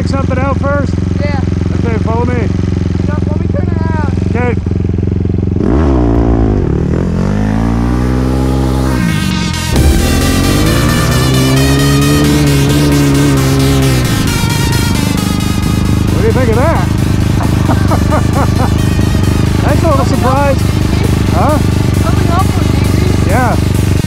check something out first? Yeah. Okay, follow me. Yep, let me turn around. Okay. What do you think of that? That's a little surprise. Huh? Coming up was easy. Yeah.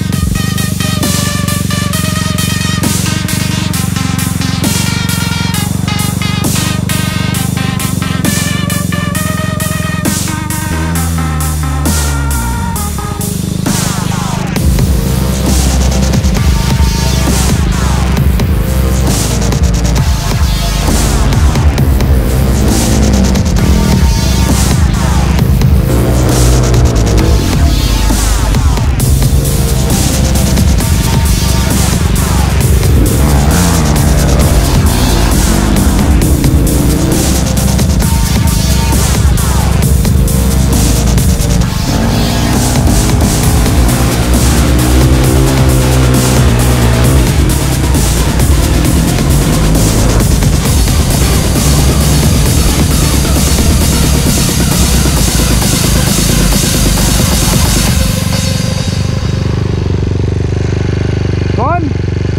Fun?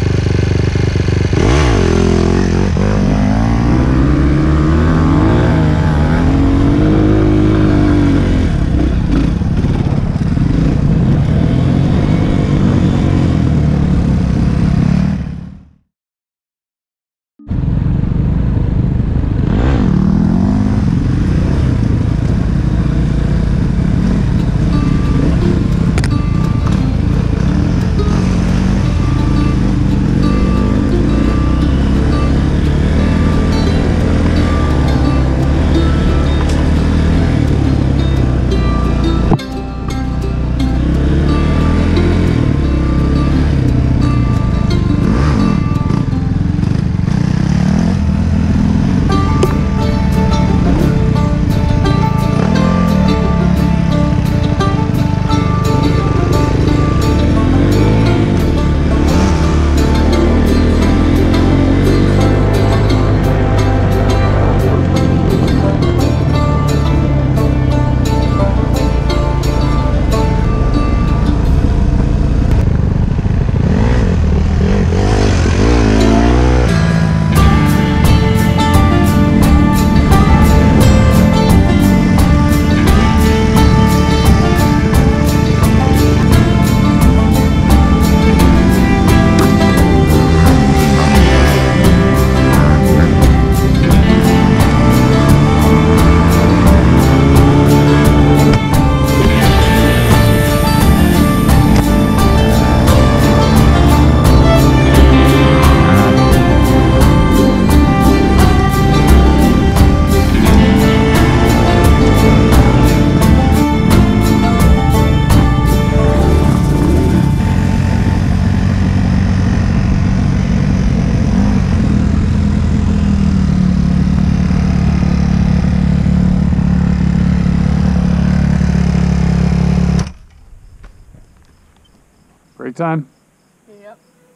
Break time. Yep.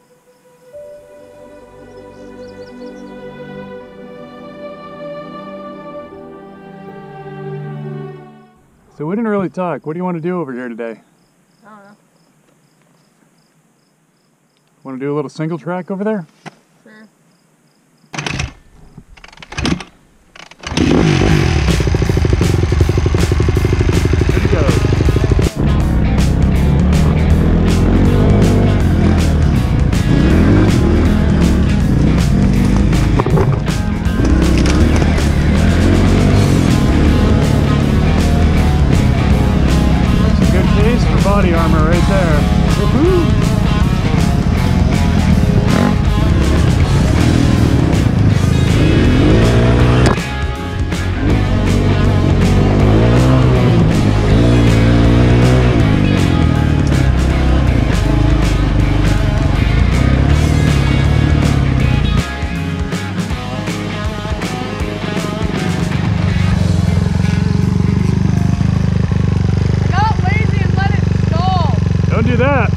So we didn't really talk. What do you want to do over here today? I don't know. Want to do a little single track over there? Sure. Here we go. Body armor right there. Woohoo! Do that.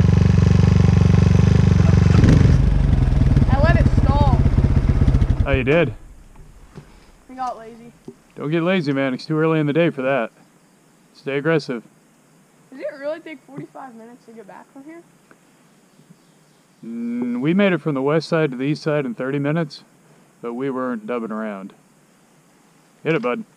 I let it stall. Oh, you did? got lazy. Don't get lazy, man. It's too early in the day for that. Stay aggressive. Does it really take 45 minutes to get back from here? We made it from the west side to the east side in 30 minutes, but we weren't dubbing around. Hit it, bud.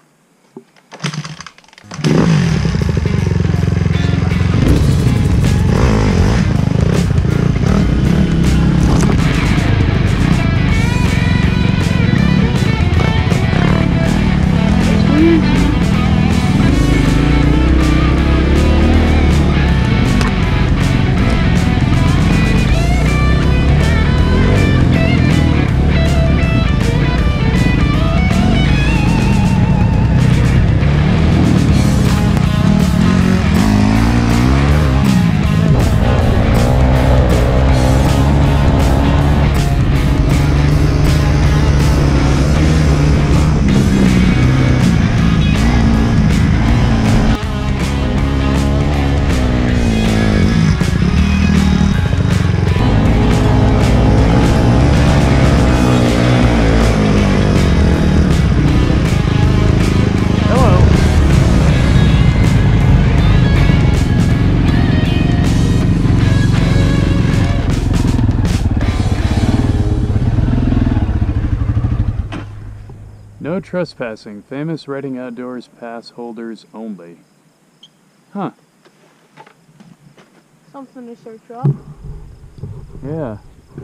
No trespassing. Famous Reading Outdoors pass holders only. Huh. Something to search up. Yeah.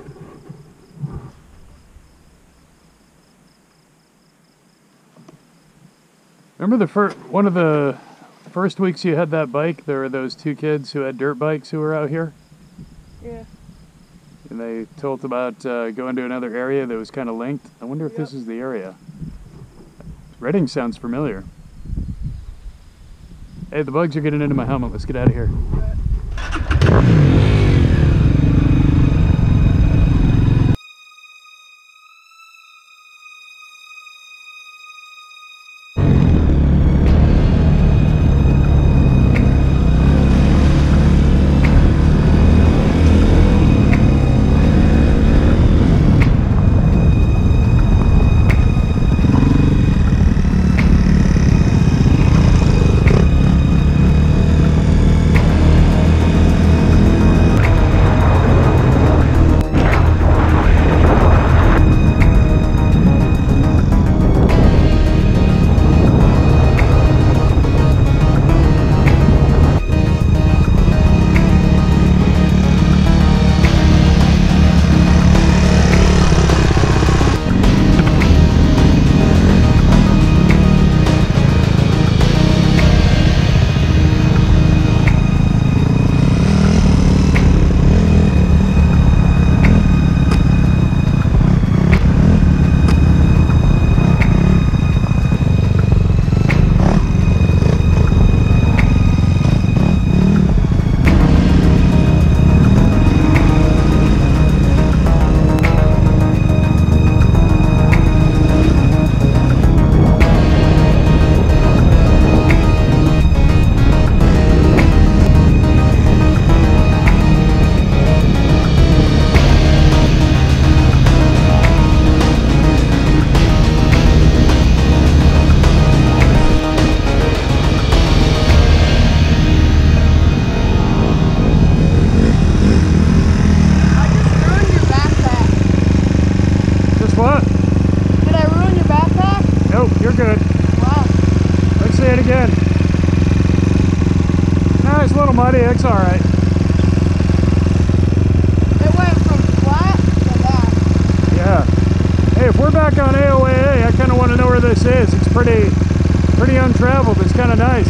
Remember one of the first weeks you had that bike, there were those two kids who had dirt bikes who were out here? Yeah. And they told about going to another area that was kind of linked. I wonder if this is the area. Reading sounds familiar. Hey, the bugs are getting into my helmet. Let's get out of here. Muddy, it's alright. It went from flat to that. Yeah. Hey, if we're back on AOAA, I kind of want to know where this is. It's pretty untraveled. It's kind of nice.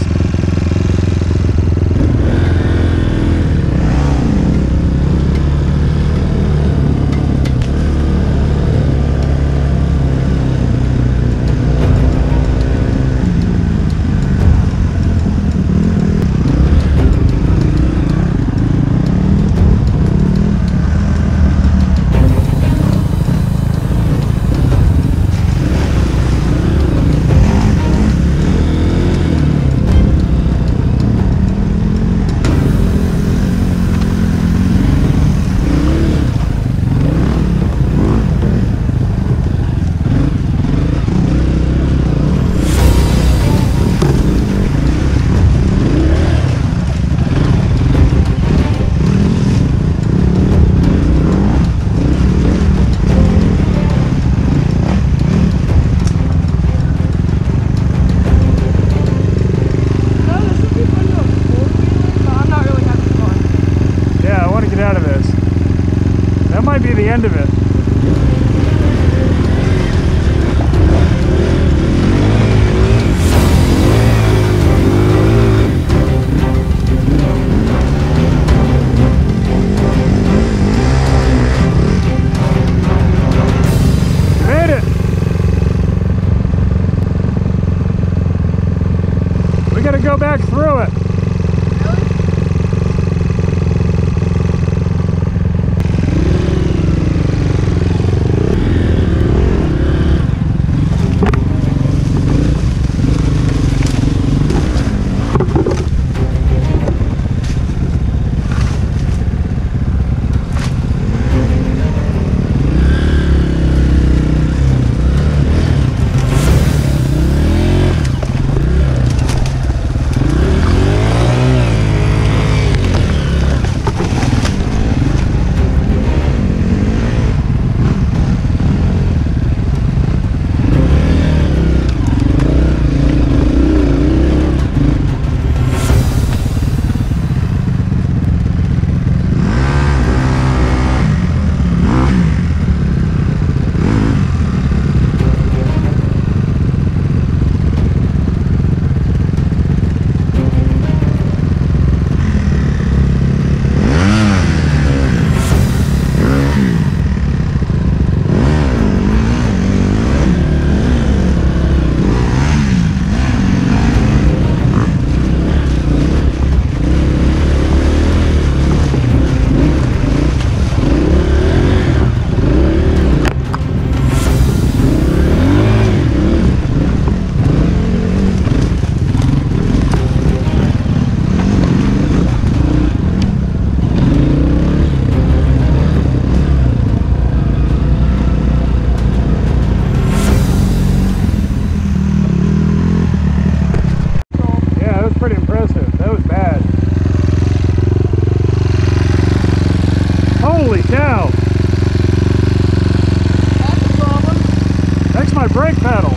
brake pedal.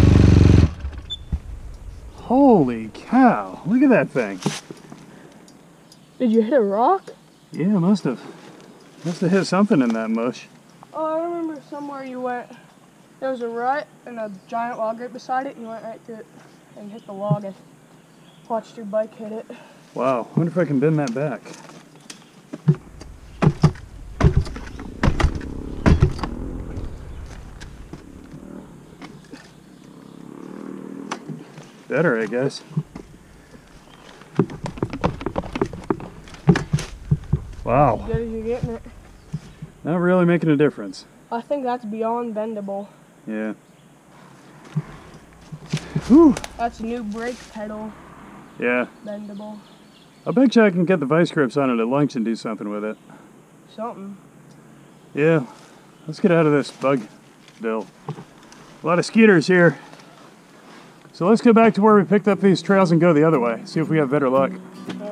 Holy cow, look at that thing. Did you hit a rock? Yeah, must have hit something in that mush. Oh, I remember somewhere you went. There was a rut and a giant log right beside it, and you went right through it and hit the log. I watched your bike hit it. Wow, I wonder if I can bend that back. Better, I guess. Wow. As good as you're getting it. Not really making a difference. I think that's beyond bendable. Yeah. Whew. That's a new brake pedal. Yeah. Bendable. I bet you I can get the vice grips on it at lunch and do something with it. Something. Yeah. Let's get out of this Bugville. A lot of skeeters here. So let's go back to where we picked up these trails and go the other way. See if we have better luck.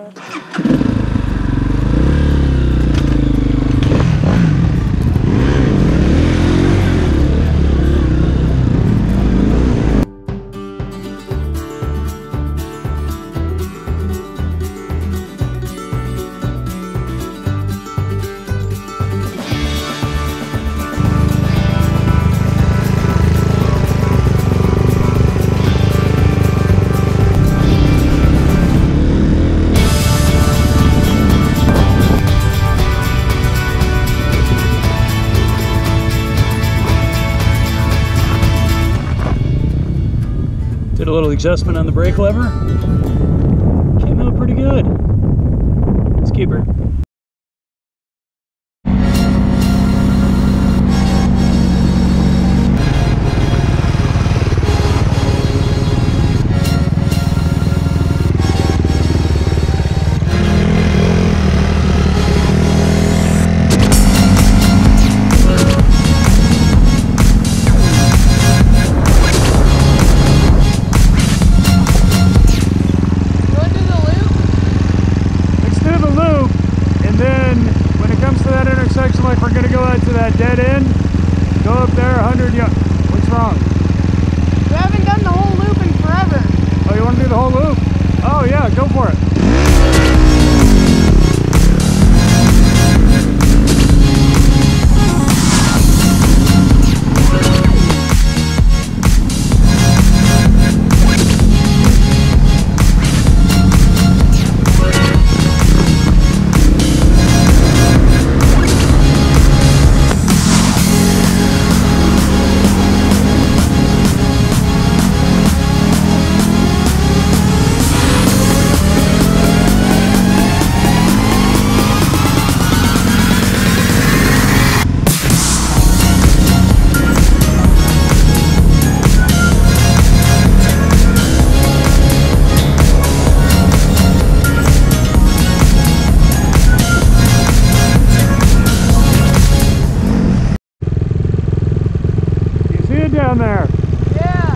Did a little adjustment on the brake lever. Came out pretty good. Let's keep her. Like we're gonna go out to that dead end, go up there 100 yards. What's wrong? We haven't done the whole loop in forever. Oh, you want to do the whole loop? Oh yeah, go for it. Down there. Yeah.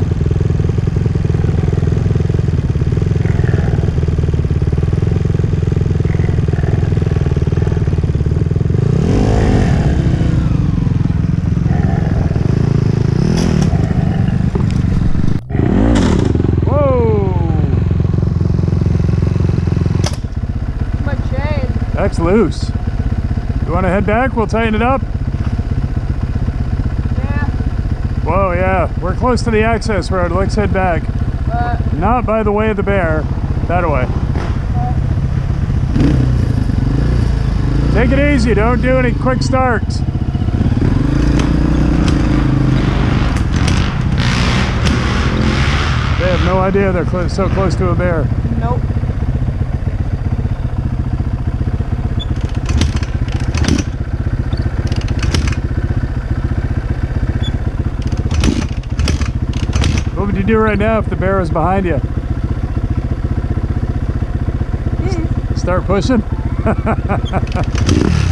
Whoa. My chain. That's loose. You want to head back? We'll tighten it up. Whoa, yeah, we're close to the access road. Let's head back. Not by the way of the bear, that way. Take it easy, don't do any quick starts. They have no idea they're so close to a bear. Nope. What would you do right now if the bear was behind you? Start pushing?